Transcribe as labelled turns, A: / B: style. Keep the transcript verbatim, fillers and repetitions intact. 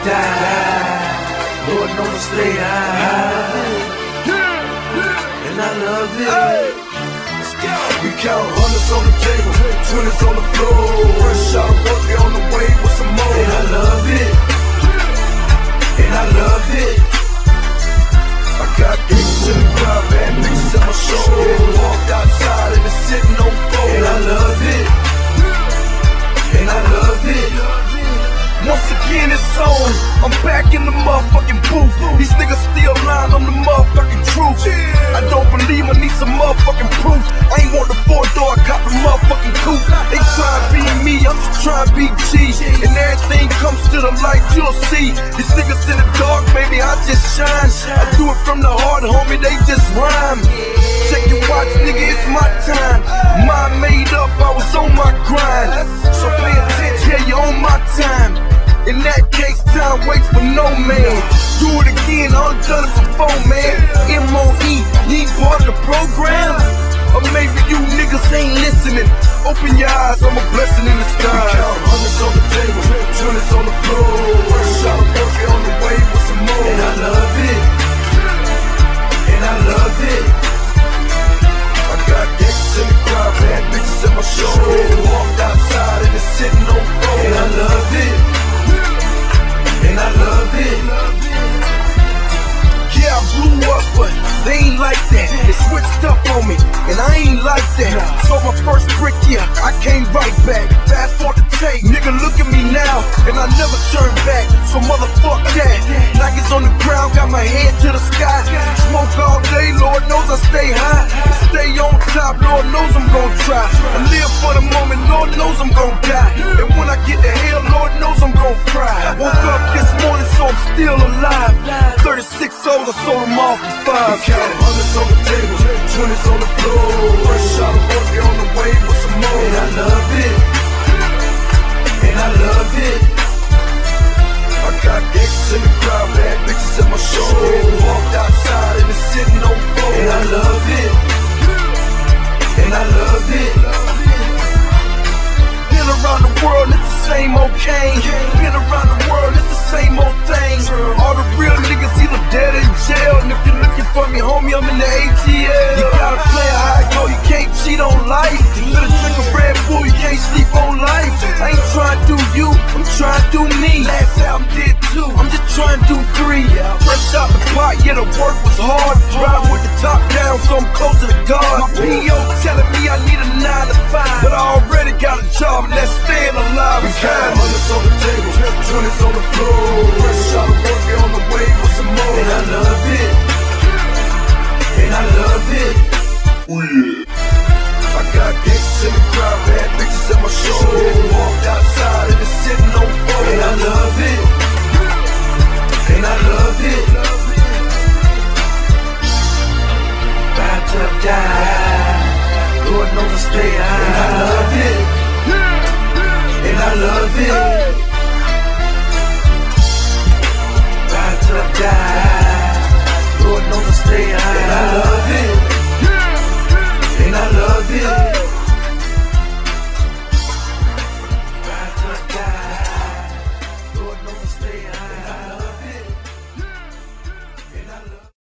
A: die. Lord knows I stay high, and I love it. We count hundreds on the table, twenties on the floor. Fresh out of work, we on the way with some more. And I love it, and I love it. I got gangsters in the crowd, bad bitches at my show. Walked outside and it's sitting on four. And I love it, and I love it. Once again it's on, I'm back in the motherfucking booth. These niggas still lying on the motherfucking truth. I don't believe I need some motherfucking proof. I ain't want the four door, I cop the motherfucking coupe. They try to be me, I'm just trying to be G. And everything comes to the light, you'll see. These niggas in the dark, baby, I just shine. I do it from the heart, homie, they just rhyme. Check your watch, nigga, it's my time. Mind made up, I was on my grind. So pay attention, yeah, you're on my time. In that case, time waits for no man. Do it again, I done done it before, man. M O E, you ain't part of the program? Or maybe you niggas ain't listening. Open your eyes, I'm a blessing in the sky. We count hundreds on the table, twenties on the floor. Fresh out of work, we on the way with some more. And I love it, and I love it. I got gangsters in the crowd, bad bitches at my show. Walked outside and it's sitting on four. And I love it, and I love it. Yeah, I blew up, but they ain't like that. They switched up on me, and I ain't like that. So my first brick, yeah, I came right back. Fast forward the tape, nigga, look at me now, and I never turn back. So motherfuck that. Niggas on the ground, got my head to the sky. Smoke all day, Lord knows I stay high. And stay on top, Lord knows I'm gon' try. I live for the moment, Lord knows I'm gon' die. And when I get to hell, Lord knows I'm gon' cry. Woke up this morning, so I'm still alive. thirty-six souls, I sold them all for five. We count hundreds on the table, twenties on the floor. Fresh out of work, we on the way with some more. And I love it, and I love it. I got gangsters in the crowd, bad bitches at my show. Walked outside and it's sitting on four. And I love it, and I love it. Been around the world, it's the same old cane. Been around the world, it's the same old thing. All the real niggas either dead or in jail. And if you're looking for me, homie, I'm in the A T L. You gotta play a high go, you can't cheat on life. You better drink a Red Bull, you can't sleep on life. I ain't trying to do you, I'm trying to do me. Last album did two, I'm just trying to do three. Fresh out the pot, yeah, the work was hard. Ride with the top down, so I'm closer to God. My P O telling me I need a nine to five, but I already got a job and that's staying alive. We count hundreds on the table, twenties on the floor. Fresh out of work, we on the way with some more. And I love it, and I love it. Oh yeah. I got gangsters in the crowd, bad bitches at my show. Walked outside and it's sitting on four. And I love it, and I love it. About to die.